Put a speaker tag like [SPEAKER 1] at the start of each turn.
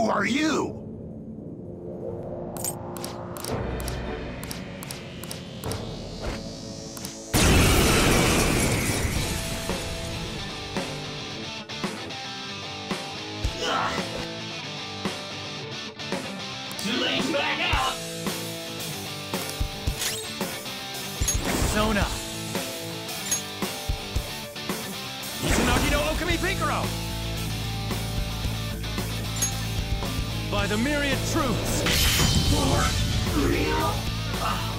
[SPEAKER 1] Who are you?
[SPEAKER 2] Too late to back out!
[SPEAKER 3] Sona! Izanagi no Okami Pinkaro! By the myriad truths!
[SPEAKER 2] For real?